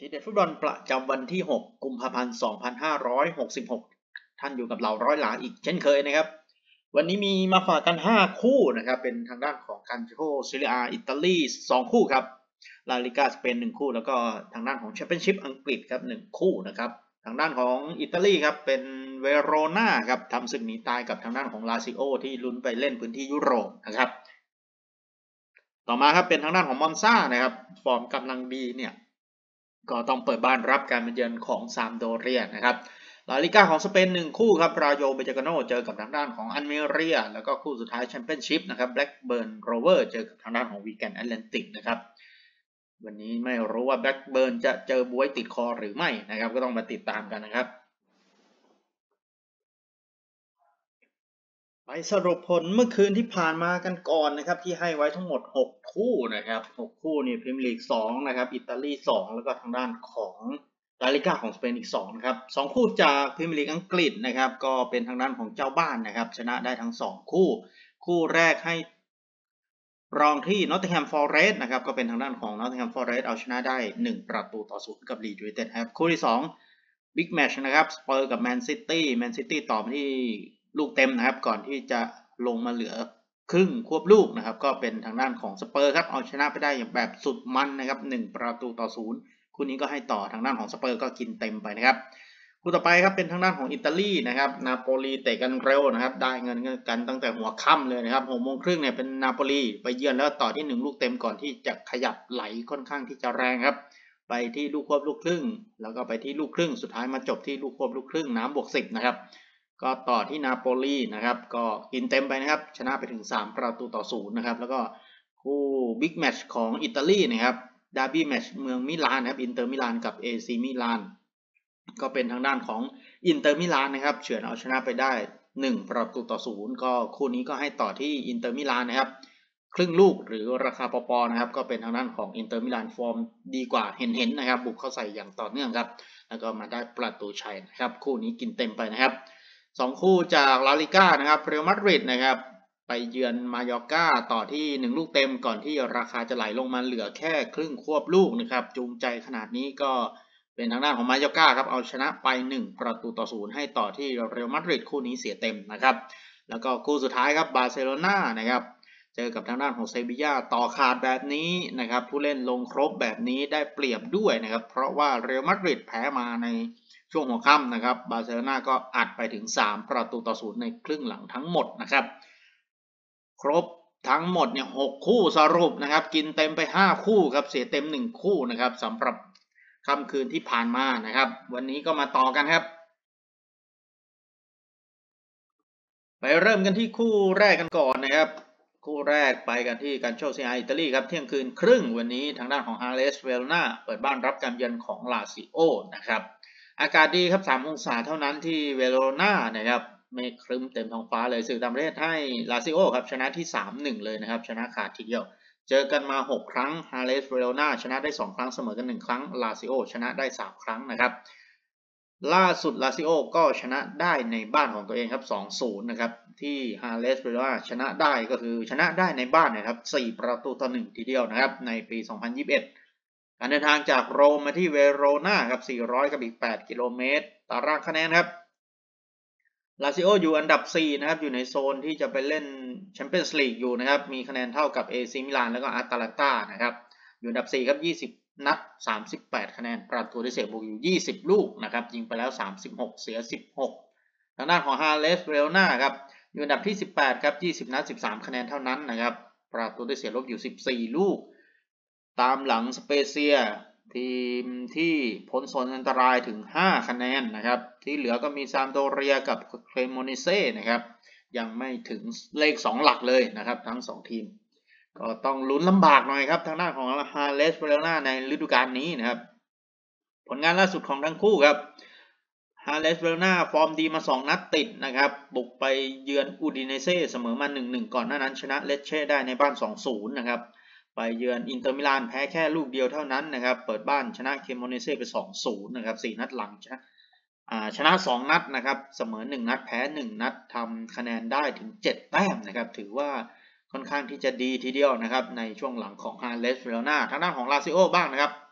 ทีเด็ดฟุตบอลประจำวันที่ 6 กุมภาพันธ์ 2566 ท่านอยู่กับเราร้อยหลาอีกเช่นเคยนะครับวันนี้มีมาฝากกัน 5 คู่นะครับเป็นทางด้านของคันโชซีเรียอิตาลี 2 คู่ครับลาลิกาสเปน 1 คู่แล้วก็ทางด้านของแชมเปี้ยนชิพอังกฤษครับ1 คู่นะครับทางด้านของอิตาลีครับเป็นเวโรนาครับทำศึกหนีตายกับทางด้านของลาซิโอที่ลุ้นไปเล่นพื้นที่ยุโรปนะครับต่อมาครับเป็นทางด้านของมอนซานะครับฟอร์มกำลังดีเนี่ยก็ต้องเปิดบ้านรับการมาเยือนของซามโดเรียนะครับลาลิก้าของสเปน1 คู่ครับราโยเบเจกาโนเจอกับทางด้านของอันเมเรียแล้วก็คู่สุดท้ายแชมเปี้ยนชิพนะครับแบล็กเบิร์นโรเวอร์เจอกับทางด้านของวีแกนแอตแลนติกนะครับวันนี้ไม่รู้ว่าแบล็กเบิร์นจะเจอบวยติดคอหรือไม่นะครับก็ต้องมาติดตามกันนะครับไปสรุปผลเมื่อคืนที่ผ่านมากันก่อนนะครับที่ให้ไว้ทั้งหมด6 คู่นะครับ6 คู่นี่พรีเมียร์ลีก2นะครับอิตาลี2แล้วก็ทางด้านของลาลิก้าของสเปนอีก2นะครับ2 คู่จากพรีเมียร์ลีกอังกฤษนะครับก็เป็นทางด้านของเจ้าบ้านนะครับชนะได้ทั้ง2 คู่คู่แรกให้รองที่นอตติงแฮมฟอเรสต์นะครับก็เป็นทางด้านของนอตติงแฮมฟอเรสต์เอาชนะได้1-0กับลีดส์ยูไนเต็ดครับคู่ที่2บิ๊กแมตช์นะครับสเปอร์กับแมนซิตี้ต่อมาที่ลูกเต็มนะครับก่อนที่จะลงมาเหลือครึ่งควบลูกนะครับก็เป็นทางด้านของสเปอร์ครับเอาชนะไปได้อย่างแบบสุดมันนะครับ1-0คู่นี้ก็ให้ต่อทางด้านของสเปอร์ก็กินเต็มไปนะครับคู่ต่อไปครับเป็นทางด้านของอิตาลีนะครับนาโปลีเตะกันเร็วนะครับได้เงินกันตั้งแต่หัวค่ำเลยนะครับ6 โมงครึ่งเนี่ยเป็นนาโปลีไปเยือนแล้วต่อที่1 ลูกเต็มก่อนที่จะขยับไหลค่อนข้างที่จะแรงครับไปที่ลูกควบลูกครึ่งแล้วก็ไปที่ลูกครึ่งสุดท้ายมาจบที่ลูกควบลูกครึ่งน้ำบวก10นะครับก็ต่อที่นาโปลีนะครับก็กินเต็มไปนะครับชนะไปถึง3-0นะครับแล้วก็คู่บิ๊กแมตช์ของอิตาลีนะครับดาร์บี้แมตช์เมืองมิลานนะครับอินเตอร์มิลานกับเอซีมิลานก็เป็นทางด้านของอินเตอร์มิลานนะครับเฉือนเอาชนะไปได้1-0ก็คู่นี้ก็ให้ต่อที่อินเตอร์มิลานนะครับครึ่งลูกหรือราคาปอนะครับก็เป็นทางด้านของอินเตอร์มิลานฟอร์มดีกว่าเห็นนะครับบุกเข้าใส่อย่างต่อเนื่องครับแล้วก็มาได้ประตูชัยนะครับคู่นี้กินเต็มไปนะครับ2 คู่จากลาลิก้านะครับเรอัลมาดริดนะครับไปเยือนมายอร์กาต่อที่1 ลูกเต็มก่อนที่ราคาจะไหลลงมาเหลือแค่ครึ่งควบลูกนะครับจูงใจขนาดนี้ก็เป็นทางด้านของมายอร์กาครับเอาชนะไป1-0ให้ต่อที่เรอัลมาดริดคู่นี้เสียเต็มนะครับแล้วก็คู่สุดท้ายครับบาร์เซโลนานะครับเจอกับทางด้านของเซบีย่าต่อขาดแบบนี้นะครับผู้เล่นลงครบแบบนี้ได้เปรียบด้วยนะครับเพราะว่าเรอัลมาดริดแพ้มาในช่วงหัวค่ำนะครับบาร์เซโลนาก็อัดไปถึง3-0ในครึ่งหลังทั้งหมดนะครับครบทั้งหมดเนี่ย6 คู่สรุปนะครับกินเต็มไป5 คู่ครับเสียเต็ม1 คู่นะครับสำหรับค่ำคืนที่ผ่านมานะครับวันนี้ก็มาต่อกันครับไปเริ่มกันที่คู่แรกกันก่อนนะครับคู่แรกไปกันที่กันโชซีอาอิตาลีครับเที่ยงคืนครึ่งวันนี้ทางด้านของฮาเลสเวลนาเปิดบ้านรับการเยือนของลาซิโอนะครับอากาศดีครับ3 องศาเท่านั้นที่เวโรนานะครับเมฆครึ้มเต็มท้องฟ้าเลยสื่อต่างประเทศให้ลาซิโอครับชนะที่ 3-1 เลยนะครับชนะขาดทีเดียวเจอกันมา6 ครั้งฮาเลสเวโรนาชนะได้2 ครั้งเสมอกัน1 ครั้งลาซิโอชนะได้3 ครั้งนะครับล่าสุดลาซิโอก็ชนะได้ในบ้านของตัวเองครับ 2-0 นะครับที่ฮาเลสเวโรนาชนะได้ก็คือชนะได้ในบ้านนะครับ4-1ทีเดียวนะครับในปี 2021 การเดินทางจากโรมมาที่เวโรนาครับ400กับอีก8 กิโลเมตรตารางคะแนนครับลาซิโออยู่อันดับ4นะครับอยู่ในโซนที่จะไปเล่นแชมเปี้ยนส์ลีกอยู่นะครับมีคะแนนเท่ากับเอซิมิลานแล้วก็อาตาลันตานะครับอยู่อันดับ4ครับ20 นัด38 คะแนนประตูได้เสียบุกอยู่20 ลูกนะครับยิงไปแล้ว36เสีย16ทางด้านของฮาเลสเวลนาครับอยู่อันดับที่18ครับ20 นัด13 คะแนนเท่านั้นนะครับประตูได้เสียลบอยู่14 ลูกตามหลังสเปเซียทีมที่พ้นโซนอันตรายถึง5 คะแนนนะครับที่เหลือก็มีซามโดเรียกับเครโมนิเซ่นะครับยังไม่ถึงเลข2 หลักเลยนะครับทั้ง2 ทีมก็ต้องลุ้นลำบากหน่อยครับทางด้านของฮาเลสเวโรนาในฤดูกาลนี้นะครับผลงานล่าสุดของทั้งคู่ครับฮาเลสเวโรนาฟอร์มดีมา2 นัดติดนะครับบุกไปเยือนอูดิเนเซ่เสมอมา 1-1 ก่อนหน้านั้นชนะเลเช่ได้ในบ้าน 2-0 นะครับไปเยือนอินเตอร์มิลานแพ้แค่ลูกเดียวเท่านั้นนะครับเปิดบ้านชนะเคโมเนเซ่ไป 2-0 นะครับ4 นัดหลังชนะ2 นัดนะครับเสมอ1 นัดแพ้1 นัดทำคะแนนได้ถึง7 แต้มนะครับถือว่าค่อนข้างที่จะดีทีเดียวนะครับในช่วงหลังของฮาเลสเวโรนาทางด้านของลาซิโอบ้างนะครับ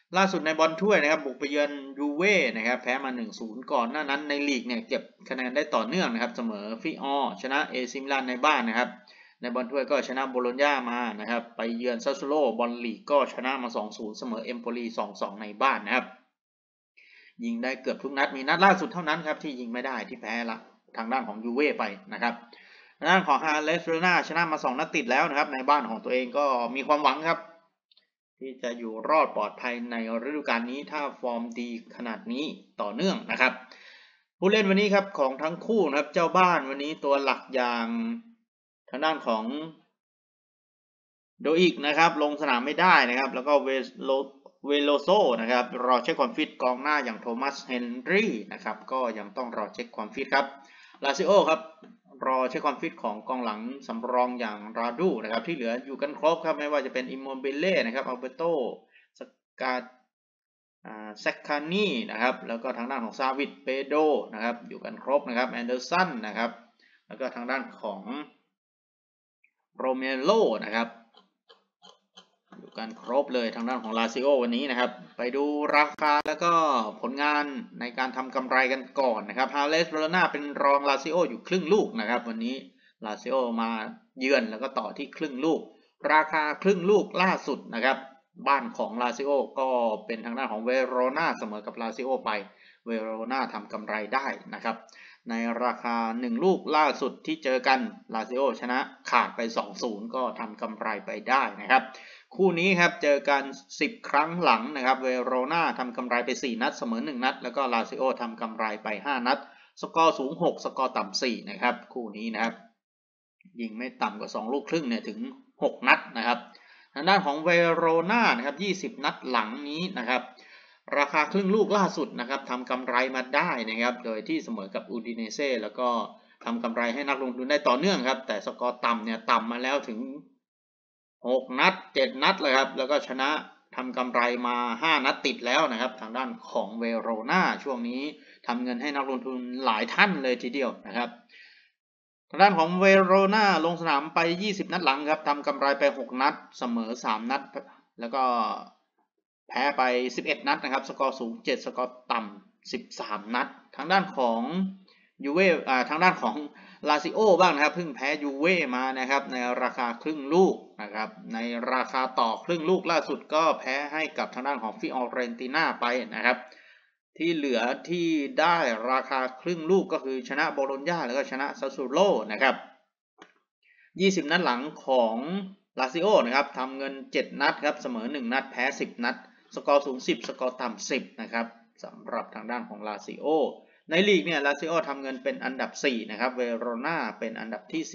ล่าสุดในบอลถ้วยนะครับบุกไปเยือนยูเว่นะครับแพ้มา 1-0 ก่อนหน้านั้นในลีกเนี่ยเก็บคะแนนได้ต่อเนื่องนะครับเสมอฟิออชนะเอซิมิลานในบ้านนะครับในบอลถ้วยก็ชนะโบโลญญามานะครับไปเยือนซัสโซโลบอลลีกก็ชนะมา 2-0 เสมอเอมโปลี 2-2 ในบ้านนะครับยิงได้เกือบทุกนัดมีนัดล่าสุดเท่านั้นครับที่ยิงไม่ได้ที่แพ้ละทางด้านของยูเว่ไปนะครับทางด้านของฮาเลสเวนาชนะมา2นัดติดแล้วนะครับในบ้านของตัวเองก็มีความหวังครับที่จะอยู่รอดปลอดภัยในฤดูกาลนี้ถ้าฟอร์มดีขนาดนี้ต่อเนื่องนะครับผู้เล่นวันนี้ครับของทั้งคู่นะครับเจ้าบ้านวันนี้ตัวหลักอย่างทางด้านของโดอีกนะครับลงสนามไม่ได้นะครับแล้วก็เวโลโซนะครับรอเช็คความฟิตกองหน้าอย่างโทมัสเฮนรี่นะครับก็ยังต้องรอเช็คความฟิตครับลาซิโอครับรอเช็คความฟิตของกองหลังสำรองอย่างราดูนะครับที่เหลืออยู่กันครบครับไม่ว่าจะเป็นอิมโมบิเล่นะครับอัลเบโตสกาแซคคานีนะครับแล้วก็ทางด้านของซาวิดเปโดนะครับอยู่กันครบนะครับแอนเดอร์สันนะครับแล้วก็ทางด้านของโรเมโลนะครับอยู่กันครบเลยทางด้านของลาซิโอวันนี้นะครับไปดูราคาแล้วก็ผลงานในการทำกำไรกันก่อนนะครับฮาเลสเวโรนาเป็นรองลาซิโออยู่ครึ่งลูกนะครับวันนี้ลาซิโอมาเยือนแล้วก็ต่อที่ครึ่งลูกราคาครึ่งลูกล่าสุดนะครับบ้านของลาซิโอก็เป็นทางด้านของเวโรนาเสมอกับลาซิโอไปเวโรนาทำกำไรได้นะครับในราคา1ลูกล่าสุดที่เจอกันลาซิโอชนะขาดไป 2-0 ก็ทำกำไรไปได้นะครับคู่นี้ครับเจอกัน10ครั้งหลังนะครับเวโรนาทำกำไรไป4นัดเสมอ1นัดแล้วก็ลาซิโอทำกำไรไป5นัดสกอร์สูง6สกอร์ต่ำ4นะครับคู่นี้นะครับยิงไม่ต่ำกว่า2ลูกครึ่งเนี่ยถึง6นัดนะครับทางด้านของเวโรนานะครับ20นัดหลังนี้นะครับราคาครึ่งลูกล่าสุดนะครับทำกำไรมาได้นะครับโดยที่เสมอกับอูดิเนเซ่แล้วก็ทำกำไรให้นักลงทุนได้ต่อเนื่องครับแต่สกอร์ต่ำเนี่ยต่ำมาแล้วถึง6นัด7นัดเลยครับแล้วก็ชนะทำกำไรมา5นัดติดแล้วนะครับทางด้านของเวโรนาช่วงนี้ทำเงินให้นักลงทุนหลายท่านเลยทีเดียวนะครับทางด้านของเวโรนาลงสนามไป20นัดหลังครับทำกำไรไป6นัดเสมอ3นัดแล้วก็แพ้ไป11นัดนะครับสกอร์สูง7สกอร์ต่ำ13นัดทางด้านของยูเว่ทางด้านของลาซิโอบ้างนะครับเพิ่งแพ้ยูเว่มานะครับในราคาครึ่งลูกนะครับในราคาต่อครึ่งลูกล่าสุดก็แพ้ให้กับทางด้านของฟิออเรนติน่าไปนะครับที่เหลือที่ได้ราคาครึ่งลูกก็คือชนะโบโลญญาแล้วก็ชนะซัสซูโลนะครับ20นัดหลังของลาซิโอนะครับทำเงิน7นัดครับเสมอ1นัดแพ้10นัดสกอร์สูง10สกอร์ต่ำ10นะครับสำหรับทางด้านของลาซิโอในลีกเนี่ยลาซิโอทำเงินเป็นอันดับ4นะครับเวโรนาเป็นอันดับที่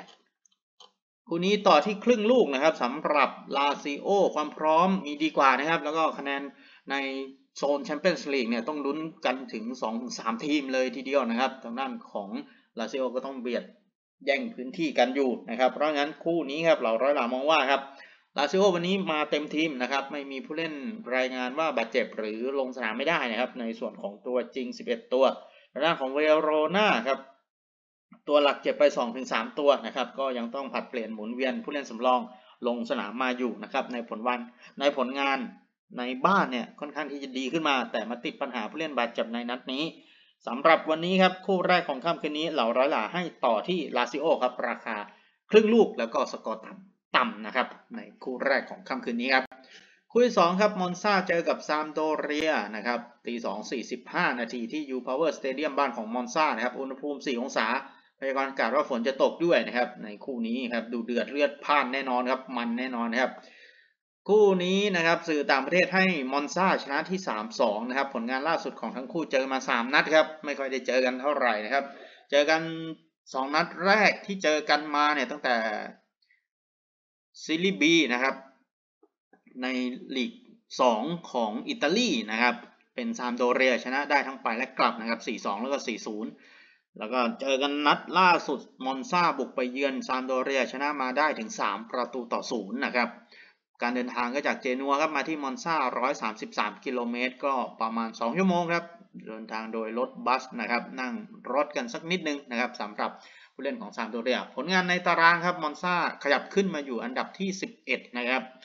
18คู่นี้ต่อที่ครึ่งลูกนะครับสำหรับลาซิโอความพร้อมมีดีกว่านะครับแล้วก็คะแนนในโซนแชมเปี้ยนส์ลีกเนี่ยต้องลุ้นกันถึง 2-3 ทีมเลยทีเดียวนะครับทางด้านของลาซิโอก็ต้องเบียดแย่งพื้นที่กันอยู่นะครับเพราะงั้นคู่นี้ครับเราร้อยหลามองว่าครับลาซิโอวันนี้มาเต็มทีมนะครับไม่มีผู้เล่นรายงานว่าบาดเจ็บหรือลงสนามไม่ได้นะครับในส่วนของตัวจริง11ตัวทางด้านของเวโรนาครับตัวหลักเจ็บไป 2-3 ตัวนะครับก็ยังต้องผัดเปลี่ยนหมุนเวียนผู้เล่นสำรองลงสนามมาอยู่นะครับในผลงานในบ้านเนี่ยค่อนข้างที่จะดีขึ้นมาแต่มาติดปัญหาผู้เล่นบาดเจ็บในนัดนี้สำหรับวันนี้ครับคู่แรกของค่ำคืนนี้เหล่าร้อยหล่าให้ต่อที่ลาซิโอครับราคาครึ่งลูกแล้วก็สกอร์ต่ำนะครับในคู่แรกของค่ำคืนนี้ครับคู่ที่2ครับมอนซาเจอกับซามโดเรียนะครับตี 2:45 นาทีที่ยูพาวเวอร์สเตเดียมบ้านของมอนซานะครับอุณหภูมิ4 องศาพยากรณ์อากาศว่าฝนจะตกด้วยนะครับในคู่นี้ครับดูเดือดเลือดพ่านแน่นอนครับมันแน่นอนนะครับคู่นี้นะครับสื่อต่างประเทศให้มอนซาชนะที่ 3-2 นะครับผลงานล่าสุดของทั้งคู่เจอมา3นัดครับไม่ค่อยได้เจอกันเท่าไหร่นะครับเจอกัน2นัดแรกที่เจอกันมาเนี่ยตั้งแต่ซีรีส์ B นะครับในลีก2ของอิตาลีนะครับเป็นซามโดเรียชนะได้ทั้งไปและกลับนะครับ 4-2 แล้วก็ 4-0 แล้วก็เจอกันนัดล่าสุดมอนซาบุกไปเยือนซามโดเรียชนะมาได้ถึง3-0นะครับการเดินทางก็จากเจนัวครับมาที่มอนซา133กิโลเมตรก็ประมาณ2ชั่วโมงครับเดินทางโดยรถบัสนะครับนั่งรถกันสักนิดนึงนะครับสำหรับผู้เล่นของซามโดเรียผลงานในตารางครับมอนซาขยับขึ้นมาอยู่อันดับที่11นะครับ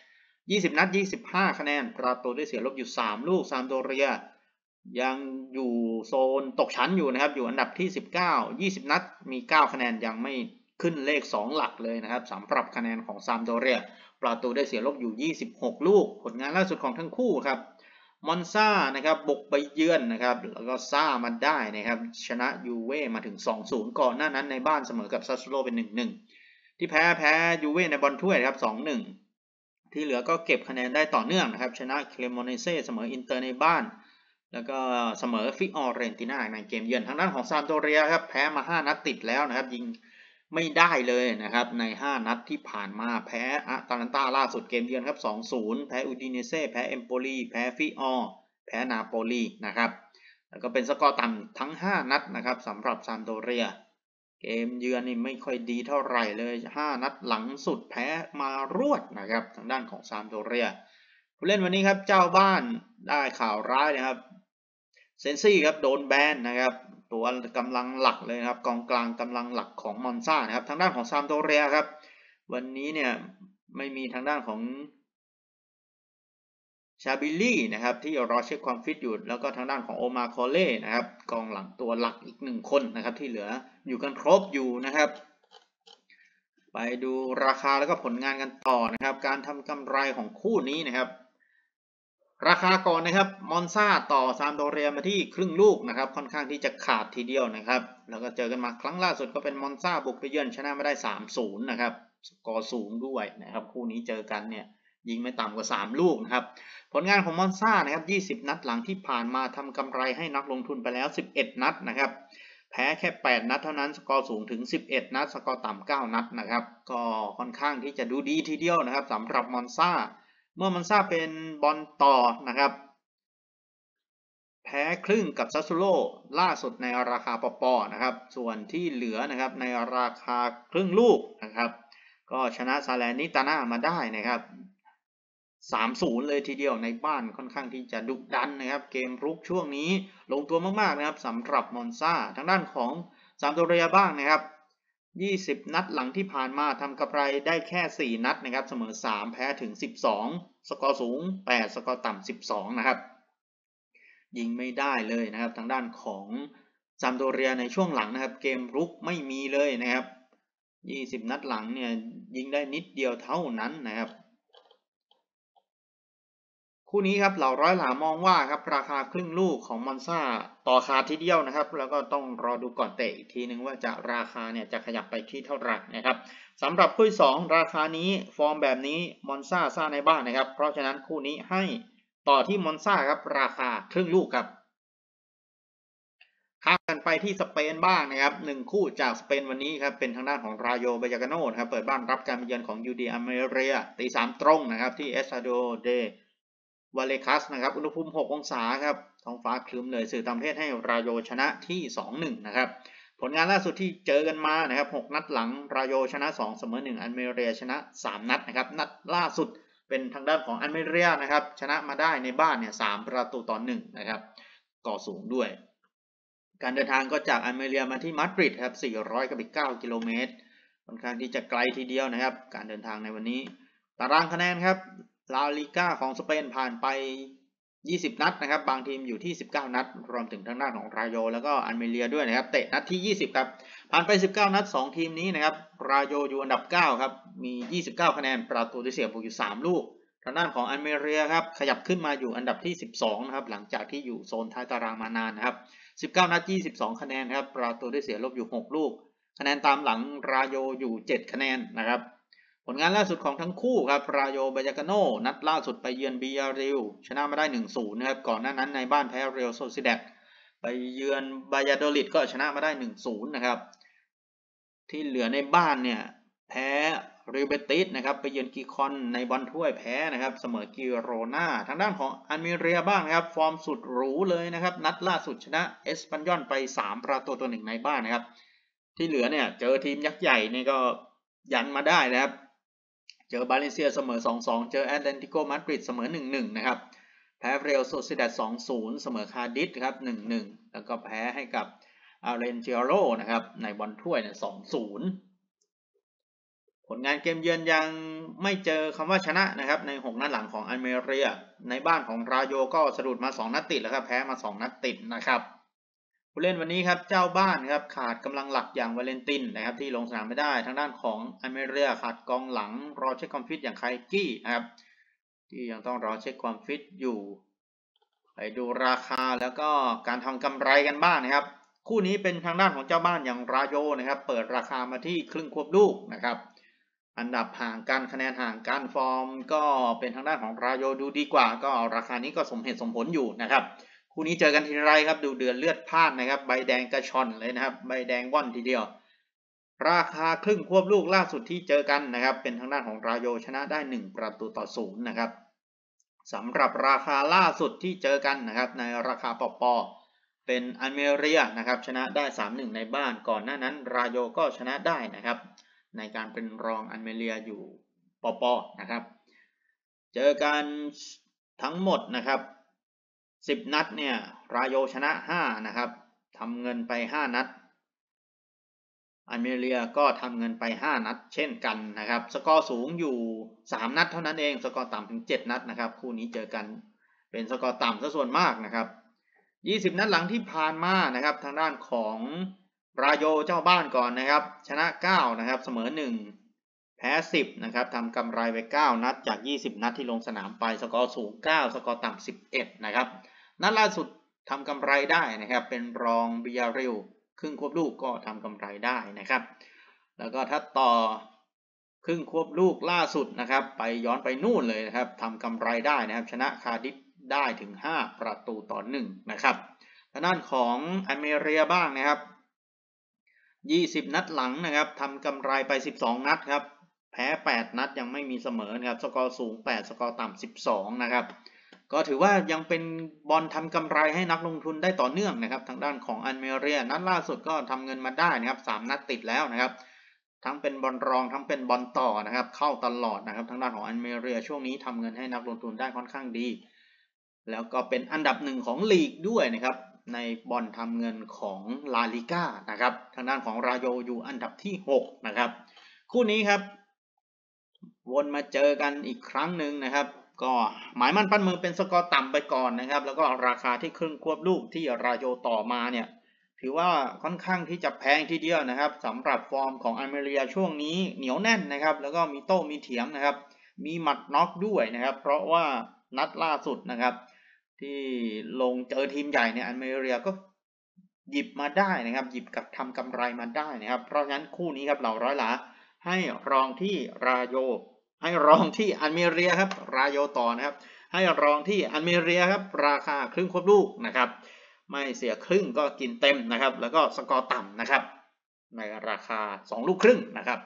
20 นัด 25 คะแนนประตูได้เสียลบอยู่ 3 ลูกซามโดเรียยังอยู่โซนตกชั้นอยู่นะครับอยู่อันดับที่ 19 20 นัดมี 9 คะแนนยังไม่ขึ้นเลข 2 หลักเลยนะครับสำหรับคะแนนของซามโดเรียประตูได้เสียลบอยู่ 26 ลูกผลงานล่าสุดของทั้งคู่ครับมอนซานะครับบุกไปเยือนนะครับแล้วก็ซ่ามาได้นะครับชนะยูเว่มาถึง 2-0 ก่อนหน้านั้นในบ้านเสมอกับซัสโซโลเป็น 1-1 ที่แพ้ยูเว่ในบอลถ้วยครับ 2-1 ที่เหลือก็เก็บคะแนนได้ต่อเนื่องนะครับชนะเคลโมเนเซ่เสมออินเตอร์ในบ้านแล้วก็เสมอฟิออเรนติน่าในเกมเยือนทางด้านของซามโดเรียครับแพ้มา5 นัดติดแล้วนะครับยิงไม่ได้เลยนะครับใน5 นัดที่ผ่านมาแพ้อะตาลันตาล่าสุดเกมเยือนครับ 2-0 แพ้อูดิเนเซ่แพ้เอมโปลีแพ้ฟิออแพ้นาโปลีนะครับแล้วก็เป็นสกอร์ต่ำทั้ง5 นัดนะครับสำหรับซามโดเรียเกมเยือนนี่ไม่ค่อยดีเท่าไหร่เลย5 นัดหลังสุดแพ้มารวดนะครับทางด้านของซามโดเรียผู้เล่นวันนี้ครับเจ้าบ้านได้ข่าวร้ายนะครับเซนซี่ครับโดนแบนนะครับตัวกำลังหลักเลยครับกองกลางกำลังหลักของมอนซานะครับทางด้านของซามโดเรียครับวันนี้เนี่ยไม่มีทางด้านของชาบิลลี่นะครับที่รอเช็คความฟิตอยู่แล้วก็ทางด้านของโอมาโคเล่นะครับกองหลังตัวหลักอีก1 คนนะครับที่เหลืออยู่กันครบอยู่นะครับไปดูราคาแล้วก็ผลงานกันต่อนะครับการทำกำไรของคู่นี้นะครับราคาก่อนนะครับมอนซาต่อซามโดเรียมาที่ครึ่งลูกนะครับค่อนข้างที่จะขาดทีเดียวนะครับแล้วก็เจอกันมาครั้งล่าสุดก็เป็นมอนซาบุกไปเยือนชนะมาได้ 3-0 นะครับสกอร์สูงด้วยนะครับคู่นี้เจอกันเนี่ยยิงไม่ต่ำกว่า3 ลูกนะครับผลงานของมอนซานะครับ20 นัดหลังที่ผ่านมาทำกำไรให้นักลงทุนไปแล้ว11 นัดนะครับแพ้แค่8 นัดเท่านั้นสกอร์สูงถึง11 นัดสกอร์ต่ำ9 นัดนะครับก็ค่อนข้างที่จะดูดีทีเดียวนะครับสำหรับมอนซาเมื่อมันทราบเป็นบอลต่อนะครับแพ้ครึ่งกับซัสซูโรล่าสุดในราคาปอนะครับส่วนที่เหลือนะครับในราคาครึ่งลูกนะครับก็ชนะซาเลนิตาน่ามาได้นะครับ3-0 เลยทีเดียวในบ้านค่อนข้างที่จะดุดันนะครับเกมรุกช่วงนี้ลงตัวมากๆนะครับสำหรับมอนซาทางด้านของซามโดเรียบ้างนะครับ20 นัดหลังที่ผ่านมาทำกำไรได้แค่4 นัดนะครับเสมอ3แพ้ถึง12สกอร์สูง8สกอร์ต่ำ12นะครับยิงไม่ได้เลยนะครับทางด้านของซามโดเรียในช่วงหลังนะครับเกมรุกไม่มีเลยนะครับ20 นัดหลังเนี่ยยิงได้นิดเดียวเท่านั้นนะครับคู่นี้ครับเหล่าร้อยหลามองว่าครับราคาครึ่งลูกของมอนซาต่อขาทีเดียวนะครับแล้วก็ต้องรอดูก่อนเตะอีกทีนึงว่าจะราคาเนี่ยจะขยับไปที่เท่าไหร่นะครับสำหรับคู่ที่2ราคานี้ฟอร์มแบบนี้มอนซาซ่าในบ้านนะครับเพราะฉะนั้นคู่นี้ให้ต่อที่มอนซาครับราคาครึ่งลูกครับข้ามกันไปที่สเปนบ้างนะครับ1 คู่จากสเปนวันนี้ครับเป็นทางด้านของรายโย บายากาโนนะครับเปิดบ้านรับการมาเยือนของยูดีอาร์เมเรียตี3ตรงนะครับที่เอสตาโดเดวาเลคัสนะครับอุณหภูมิ6 องศาครับท้องฟ้าครึ้มเลยสื่อต่างประเทศให้รายโยชนะที่ 2-1 นะครับผลงานล่าสุดที่เจอกันมานะครับ6 นัดหลังรายโยชนะ2เสมอ1อันเมเรียชนะ3 นัดนะครับนัดล่าสุดเป็นทางด้านของอันเมเรียนะครับชนะมาได้ในบ้านเนี่ย3-1นะครับก่อสูงด้วยการเดินทางก็จากอันเมเรียมาที่มาดริดครับ409 กิโลเมตรค่อนข้างที่จะไกลทีเดียวนะครับการเดินทางในวันนี้ตารางคะแนนครับลาลิก้าของสเปนผ่านไป20 นัดนะครับบางทีมอยู่ที่19 นัดรวมถึงทางด้านของรายโยแล้วก็อันเมเรียด้วยนะครับเตะนัดที่20ครับผ่านไป19 นัด2 ทีมนี้นะครับรายโยอยู่อันดับ9ครับมี29 คะแนนประตูได้เสียบวกอยู่3 ลูกทางด้านของอันเมเรียครับขยับขึ้นมาอยู่อันดับที่12นะครับหลังจากที่อยู่โซนท้ายตารางมานานนะครับ19 นัด22 คะแนนครับประตูได้เสียลบอยู่6 ลูกคะแนนตามหลังรายโยอยู่7 คะแนนนะครับผลงานล่าสุดของทั้งคู่ครับรายโย บายากาโนนัดล่าสุดไปเยือนบิยาริลชนะมาได้ 1-0 นะครับก่อนหน้านั้นในบ้านแพ้เรอัลโซซิแดดไปเยือนบายาโดลิดก็ชนะมาได้ 1-0 นะครับที่เหลือในบ้านเนี่ยแพ้ริเบติสนะครับไปเยือนกีคอนในบอลถ้วยแพ้นะครับเสมอกิโรนาทางด้านของอันเมเรียบ้างนะครับฟอร์มสุดหรูเลยนะครับนัดล่าสุดชนะเอสปันยอนไป3-1ในบ้านนะครับที่เหลือเนี่ยเจอทีมยักษ์ใหญ่นี่ก็ยันมาได้นะครับเจอบาเลนเซียเสมอ 2-2 เจอแอตเลติโกมาดริดเสมอ 1-1 นะครับแพ้เรอัลโซซิแดด 2-0 เสมอคาร์ดิฟครับ 1-1 แล้วก็แพ้ให้กับอาเรนเจโรนะครับในบอลถ้วยเนี่ย 2-0 ผลงานเกมเยือนยังไม่เจอคำว่าชนะนะครับใน6นัดหลังของอัลเมเรียในบ้านของราโยก็สะดุดมา2นัดติดแล้วครับแพ้มา2นัดติดนะครับผู้เล่นวันนี้ครับเจ้าบ้านครับขาดกำลังหลักอย่างวาเลนตินนะครับที่ลงสนามไม่ได้ทางด้านของอัลเมเรียขาดกองหลังรอเช็คความฟิตอย่างไคกี้นะครับที่ยังต้องรอเช็คความฟิตอยู่ไปดูราคาแล้วก็การทำกำไรกันบ้างนะครับคู่นี้เป็นทางด้านของเจ้าบ้านอย่างราโยนะครับเปิดราคามาที่ครึ่งควบลูกนะครับอันดับห่างกันคะแนนห่างกันฟอร์มก็เป็นทางด้านของราโยดูดีกว่าก็ราคานี้ก็สมเหตุสมผลอยู่นะครับคู่นี้เจอกันทีไรครับดูเดือดเลือดพล่านนะครับใบแดงกระชอนเลยนะครับใบแดงว่อนทีเดียวราคาครึ่งควบลูกล่าสุดที่เจอกันนะครับเป็นทางด้านของราโยชนะได้1-0นะครับสำหรับราคาล่าสุดที่เจอกันนะครับในราคาปอเป็นอัลเมเรียนะครับชนะได้ 3-1 ในบ้านก่อนหน้านั้นราโยก็ชนะได้นะครับในการเป็นรองอัลเมเรียอยู่ปนะครับเจอกันทั้งหมดนะครับ10นัดเนี่ยราโยชนะ5นะครับทำเงินไป5นัดอัลเมเรียก็ทำเงินไป5นัดเช่นกันนะครับสกอร์สูงอยู่3นัดเท่านั้นเองสกอร์ต่ำถึง7นัดนะครับคู่นี้เจอกันเป็นสกอร์ต่ำซะส่วนมากนะครับ20นัดหลังที่ผ่านมานะครับทางด้านของราโยเจ้าบ้านก่อนนะครับชนะ9นะครับเสมอ1แพ้10นะครับทำกำไรไป9นัดจาก20นัดที่ลงสนามไปสกอร์สูง9สกอร์ต่ำ11นะครับนัดล่าสุดทำกำไรได้นะครับเป็นรองบิยาริลครึ่งควบลูกก็ทำกำไรได้นะครับแล้วก็ถ้าต่อครึ่งควบลูกล่าสุดนะครับไปย้อนไปนู่นเลยนะครับทำกำไรได้นะครับชนะคาร์ดิฟได้ถึง5-1นะครับทางด้านของอัลเมเรียบ้างนะครับ20นัดหลังนะครับทำกำไรไป12นัดครับแพ้8นัดยังไม่มีเสมอนะครับสกอร์สูง8สกอร์ต่ำ12นะครับก็ถือว่ายังเป็นบอลทำกำไรให้นักลงทุนได้ต่อเนื่องนะครับทางด้านของอัลเมเรียนัดล่าสุดก็ทำเงินมาได้นะครับ3นัดติดแล้วนะครับทั้งเป็นบอลรองทั้งเป็นบอลต่อนะครับเข้าตลอดนะครับทางด้านของอัลเมเรียช่วงนี้ทำเงินให้นักลงทุนได้ค่อนข้างดีแล้วก็เป็นอันดับ1ของลีกด้วยนะครับในบอลทำเงินของลาลิก้านะครับทางด้านของราโยอยู่อันดับที่6นะครับคู่นี้ครับวนมาเจอกันอีกครั้งหนึ่งนะครับก็หมายมั่นปั้นมือเป็นสกอร์ต่ำไปก่อนนะครับแล้วก็ราคาที่ครึ่งควบลูกที่ราโยต่อมาเนี่ยถือว่าค่อนข้างที่จะแพงทีเดียวนะครับสำหรับฟอร์มของอัลเมเรียช่วงนี้เหนียวแน่นนะครับแล้วก็มีโต้มีเถียงนะครับมีหมัดน็อกด้วยนะครับเพราะว่านัดล่าสุดนะครับที่ลงเจอทีมใหญ่เนี่ยอัลเมเรียก็หยิบมาได้นะครับหยิบกับทำกำไรมาได้นะครับเพราะฉะนั้นคู่นี้ครับเหล่าร้อยหลาให้รองที่ราโยให้รองที่อัลเมเรียครับราโยต่อนะครับให้รองที่อัลเมเรียครับราคาครึ่งควบลูกนะครับไม่เสียครึ่งก็กินเต็มนะครับแล้วก็สกอร์ต่ำนะครับในราคา2ลูกครึ่งนะครับ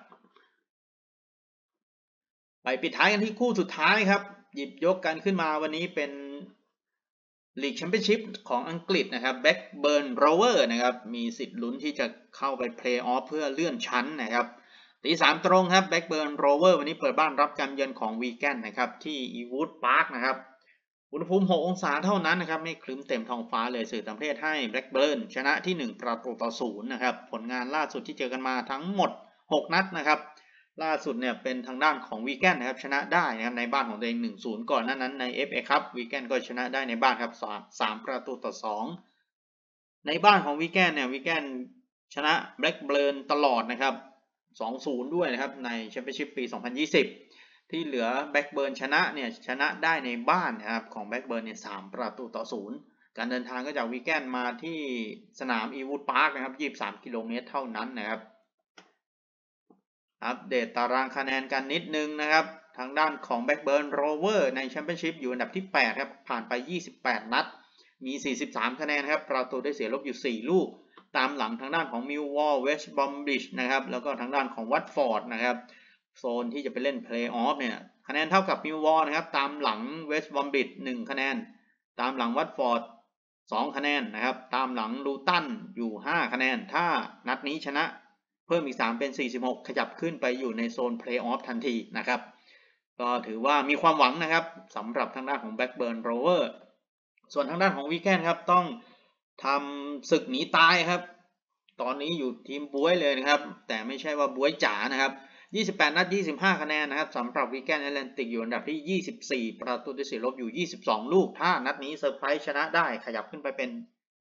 ไปปิดท้ายกันที่คู่สุดท้ายครับหยิบยกกันขึ้นมาวันนี้เป็นลีกแชมเปี้ยนชิพของอังกฤษนะครับแบ็กเบิร์นโรเวอร์นะครับมีสิทธิ์ลุ้นที่จะเข้าไปเพลย์ออฟเพื่อเลื่อนชั้นนะครับตี3ตรงครับแบ็กเบิร์นโรเวอร์วันนี้เปิดบ้านรับการเยือนของวีแกนนะครับที่อีวูดพาร์คนะครับอุณหภูมิ6องศาเท่านั้นนะครับไม่ครึ้มเต็มท้องฟ้าเลยสื่อต่างประเทศให้แบ็กเบิร์นชนะที่1-0นะครับผลงานล่าสุดที่เจอกันมาทั้งหมด6นัดนะครับล่าสุดเนี่ยเป็นทางด้านของวีแกนนะครับชนะได้นะครับในบ้านของตัวเอง 1-0 ก่อนหน้านั้นใน FA ครับวีแกนก็ชนะได้ในบ้านครับ3-2ในบ้านของวีแกนเนี่ยวีแกนชนะแบล็กเบิร์นตลอดนะครับ 2-0 ด้วยนะครับในแชมเปี้ยนชิพปี 2020 ที่เหลือแบล็กเบิร์นชนะเนี่ยชนะได้ในบ้านนะครับของแบล็กเบิร์นเนี่ย3-0การเดินทางก็จากวีแกนมาที่สนามอีวูดพาร์คนะครับ23กิโลเมตรเท่านั้นนะครับอัปเดตตารางคะแนนกันนิดนึงนะครับทางด้านของแบ็กเบิร์นโรเวอร์ในแชมเปี้ยนชิพอยู่อันดับที่8ครับผ่านไป28นัดมี43คะแนนครับประตูได้เสียลบอยู่4ลูกตามหลังทางด้านของมิลวอลเวสต์บอมบริดจ์นะครับแล้วก็ทางด้านของวัตฟอร์ดนะครับโซนที่จะไปเล่นเพลย์ออฟเนี่ยคะแนนเท่ากับมิลวอลนะครับตามหลังเวสต์บอมบริดจ์1คะแนนตามหลังวัตฟอร์ด2คะแนนนะครับตามหลังลูตันอยู่5คะแนนถ้านัดนี้ชนะเพิ่มอีก3เป็น46ขยับขึ้นไปอยู่ในโซนเพลย์ออฟทันทีนะครับก็ถือว่ามีความหวังนะครับสำหรับทางด้านของแบ็กเบิร์นโรเวอร์ส่วนทางด้านของวีแกนครับต้องทำศึกหนีตายครับตอนนี้อยู่ทีมบ๊วยเลยนะครับแต่ไม่ใช่ว่าบ๊วยจ๋านะครับ 28 นัด 25 คะแนนนะครับสำหรับวีแกนแอตแลนติกอยู่อันดับที่ 24 ประตูต่อเสียลบอยู่ 22 ลูกถ้านัดนี้เซอร์ไพรส์ชนะได้ขยับขึ้นไปเป็น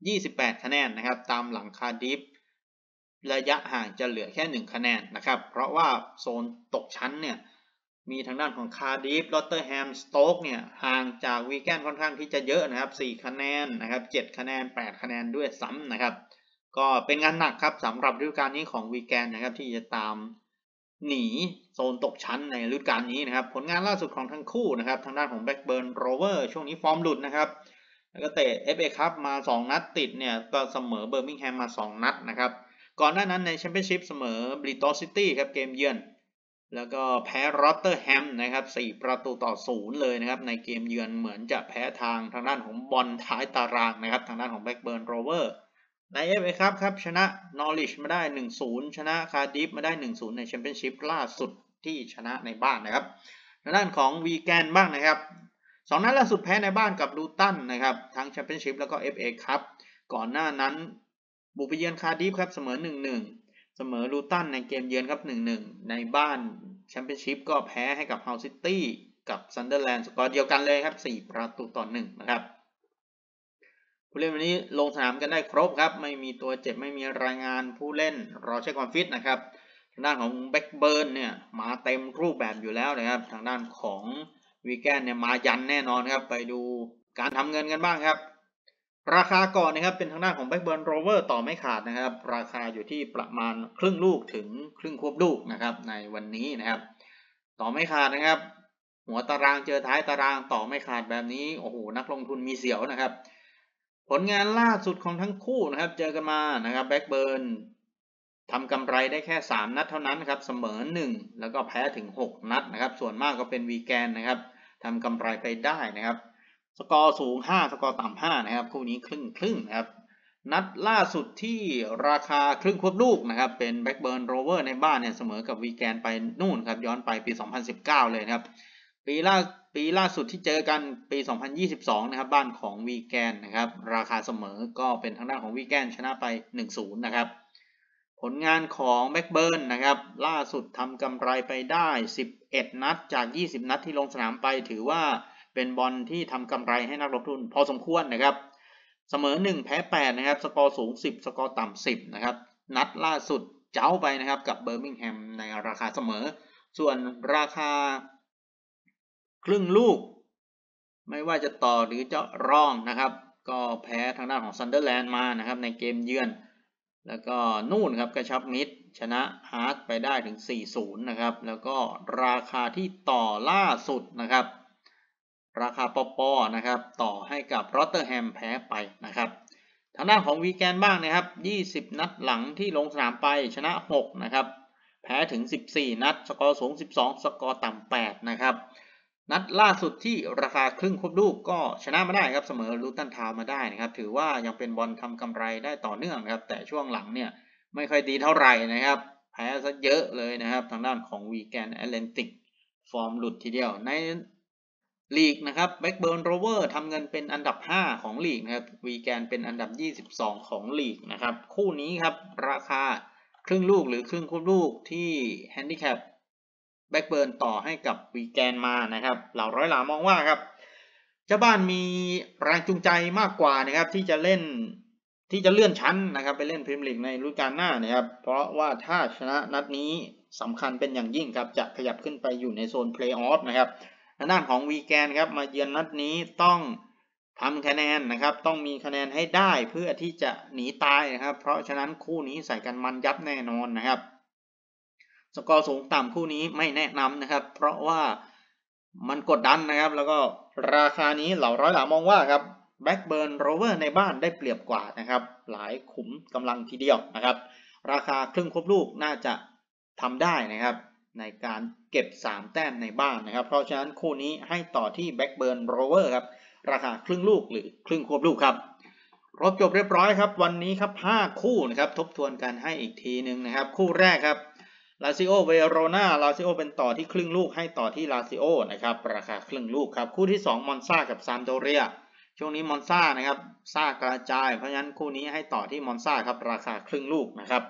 28 คะแนนนะครับตามหลังคาร์ดิฟระยะห่างจะเหลือแค่ 1 คะแนนนะครับเพราะว่าโซนตกชั้นเนี่ยมีทางด้านของคาร์ดิฟลอตเตอร์แฮมสโต๊กเนี่ยห่างจากวีแกนค่อนข้างที่จะเยอะนะครับ4 คะแนนนะครับ7 คะแนน 8 คะแนนด้วยซ้ำนะครับก็เป็นงานหนักครับสำหรับฤดูกาลนี้ของวีแกนนะครับที่จะตามหนีโซนตกชั้นในฤดูกาลนี้นะครับผลงานล่าสุดของทั้งคู่นะครับทางด้านของแบล็กเบิร์นโรเวอร์ช่วงนี้ฟอร์มหลุดนะครับแล้วก็เตะ FA คัพมา2 นัดติดเนี่ยก็เสมอเบอร์มิงแฮมมา2 นัดนะครับก่อนหน้านั้นในแชมเปี้ยนชิพเสมอบริตอซิตี้ครับเกมเยือนแล้วก็แพ้รอตเตอร์แฮมนะครับ4 ประตูต่อ 0เลยนะครับในเกมเยือนเหมือนจะแพ้ทางด้านของบอลท้ายตารางนะครับทางด้านของแบล็กเบิร์นโรเวอร์ใน FA คัพครับชนะนอริชมาได้ 1-0 ชนะคาร์ดิฟมาได้ 1-0 ในแชมเปี้ยนชิพล่าสุดที่ชนะในบ้านนะครับทางด้านของวีแกนบ้างนะครับ2 นัดล่าสุดแพ้ในบ้านกับลูตันนะครับทั้งแชมเปี้ยนชิพแล้วก็ FA คัพก่อนหน้านั้นบุกไปเยือนคาร์ดิฟครับเสมอ 1-1 เสมอลูตันในเกมเยือนครับ 1-1 ในบ้านแชมเปี้ยนชิพก็แพ้ให้กับเฮาซิตี้กับซันเดอร์แลนด์สกอร์เดียวกันเลยครับ4 ประตูต่อ 1นะครับผู้เล่นวันนี้ลงสนามกันได้ครบครับไม่มีตัวเจ็บไม่มีรายงานผู้เล่นรอเช็คความฟิตนะครับทางด้านของแบ็กเบิร์นเนี่ยมาเต็มรูปแบบอยู่แล้วนะครับทางด้านของวีแกนเนี่ยมายันแน่นอนครับไปดูการทำเงินกันบ้างครับราคาก่อนนะครับเป็นทางด้านของแบ็กเบิร์นโรเวอร์ต่อไม่ขาดนะครับราคาอยู่ที่ประมาณครึ่งลูกถึงครึ่งควบลูกนะครับในวันนี้นะครับต่อไม่ขาดนะครับหัวตารางเจอท้ายตารางต่อไม่ขาดแบบนี้โอ้โหนักลงทุนมีเสียวนะครับผลงานล่าสุดของทั้งคู่นะครับเจอกันมานะครับแบ็กเบิร์นทำกำไรได้แค่3 นัดเท่านั้นครับเสมอ1แล้วก็แพ้ถึง6 นัดนะครับส่วนมากก็เป็นวีแกนนะครับทำกำไรไปได้นะครับสกอร์สูง5สกอร์ต่ำ5นะครับคู่นี้ครึ่งนะครับนัดล่าสุดที่ราคาครึ่งควบลูกนะครับเป็นแบ็กเบิร์นโรเวอร์ในบ้านเนี่ยเสมอกับวีแกนไปนู่นครับย้อนไปปี 2019 เลยนะครับปีล่าสุดที่เจอกันปี 2022 นะครับบ้านของวีแกนนะครับราคาเสมอก็เป็นทางด้านของวีแกนชนะไป 1-0 นะครับผลงานของแบ็กเบิร์นนะครับล่าสุดทำกำไรไปได้11 นัดจาก20 นัดที่ลงสนามไปถือว่าเป็นบอลที่ทำกำไรให้นักลงทุนพอสมควรนะครับเสมอ1แพ้8นะครับสกอร์สูง10สกอร์ต่ำ10นะครับนัดล่าสุดเจ้าไปนะครับกับเบอร์มิงแฮมในราคาเสมอส่วนราคาครึ่งลูกไม่ว่าจะต่อหรือจะร่องนะครับก็แพ้ทางด้านของซันเดอร์แลนด์มานะครับในเกมเยือนแล้วก็นู่นครับกระชับมิตรชนะฮาร์ทไปได้ถึง 4-0 นะครับแล้วก็ราคาที่ต่อล่าสุดนะครับราคาปอนะครับต่อให้กับรอตเตอร์แฮมแพ้ไปนะครับทางด้านของวีแกนบ้างนะครับ20 นัดหลังที่ลงสนามไปชนะ6นะครับแพ้ถึง14 นัดสกอร์สูง12สกอร์ต่ำ8นะครับนัดล่าสุดที่ราคาครึ่งควบลูกก็ชนะมาได้ครับเสมอลูตันทาวน์มาได้นะครับถือว่ายังเป็นบอลทำกำไรได้ต่อเนื่องนะครับแต่ช่วงหลังเนี่ยไม่ค่อยดีเท่าไหร่นะครับแพ้ซะเยอะเลยนะครับทางด้านของวีแกนแอตแลนติกฟอร์มหลุดทีเดียวในลีกนะครับแบ็กเบิร์นโรเวอร์ทำเงินเป็นอันดับ5ของลีกนะครับวีแกนเป็นอันดับ22ของลีกนะครับคู่นี้ครับราคาครึ่งลูกหรือครึ่งควบลูกที่แฮนดิแคปแบ็กเบิร์นต่อให้กับวีแกนมานะครับเหล่าร้อยหลามองว่าครับเจ้าบ้านมีแรงจูงใจมากกว่านะครับที่จะเลื่อนชั้นนะครับไปเล่นพรีเมียร์ลีกในฤดูกาลหน้านะครับเพราะว่าถ้าชนะนัดนี้สำคัญเป็นอย่างยิ่งครับจะขยับขึ้นไปอยู่ในโซนเพลย์ออฟนะครับทางด้านของวีแกนครับมาเยือนนัดนี้ต้องทำคะแนนนะครับต้องมีคะแนนให้ได้เพื่อที่จะหนีตายนะครับเพราะฉะนั้นคู่นี้ใส่กันมันยับแน่นอนนะครับสกอร์สูงต่ำคู่นี้ไม่แนะนำนะครับเพราะว่ามันกดดันนะครับแล้วก็ราคานี้เหล่าร้อยหลามองว่าครับแบ็กเบิร์นโรเวอร์ในบ้านได้เปรียบกว่านะครับหลายขุมกำลังทีเดียวนะครับราคาครึ่งควบลูกน่าจะทำได้นะครับในการเก็บ3 แต้มในบ้านนะครับเพราะฉะนั้นคู่นี้ให้ต่อที่แบ็กเบิร์นโรเวอร์ครับราคาครึ่งลูกหรือครึ่งควบลูกครับครบจบเรียบร้อยครับวันนี้ครับ5 คู่นะครับทบทวนกันให้อีกทีนึงนะครับคู่แรกครับลาซิโอเวโรนาลาซิโอเป็นต่อที่ครึ่งลูกให้ต่อที่ลาซิโอนะครับราคาครึ่งลูกครับคู่ที่2มอนซากับซามโดเรียช่วงนี้มอนซานะครับซากระจายเพราะฉะนั้นคู่นี้ให้ต่อที่มอนซาครับราคาครึ่งลูกนะครับ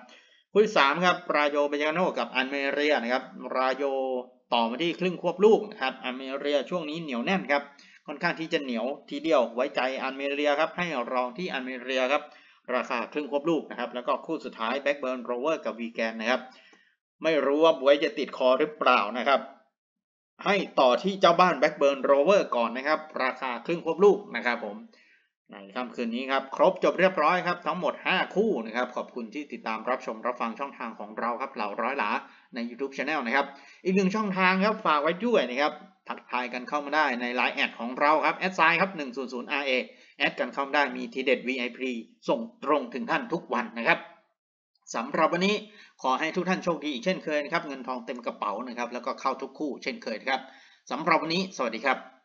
คู่ที่3ครับราโยเบญาโนกับอันเมเรียนะครับราโยต่อมาที่ครึ่งควบลูกนะครับอันเมเรียช่วงนี้เหนียวแน่นครับค่อนข้างที่จะเหนียวทีเดียวไว้ใจอันเมเรียครับให้รองที่อันเมเรียครับราคาครึ่งควบลูกนะครับแล้วก็คู่สุดท้ายแบ็กเบิร์นโรเวอร์กับวีแกนนะครับไม่รู้ว่าบวยจะติดคอหรือเปล่านะครับให้ต่อที่เจ้าบ้านแบ็กเบิร์นโรเวอร์ก่อนนะครับราคาครึ่งควบลูกนะครับผมในค่ำคืนนี้ครับครบจบเรียบร้อยครับทั้งหมด5คู่นะครับขอบคุณที่ติดตามรับชมรับฟังช่องทางของเราครับเหล่าร้อยหลาใน YouTube Channel นะครับอีก1ช่องทางครับฝากไว้ด้วยนะครับทักทายกันเข้ามาได้ใน Line แอดของเราครับแอดไซน์ครับ 100RA แอดกันเข้ามาได้มีทีเด็ด VIP ส่งตรงถึงท่านทุกวันนะครับสำหรับวันนี้ขอให้ทุกท่านโชคดีอีกเช่นเคยนะครับเงินทองเต็มกระเป๋านะครับแล้วก็เข้าทุกคู่เช่นเคยครับสำหรับวันนี้สวัสดีครับ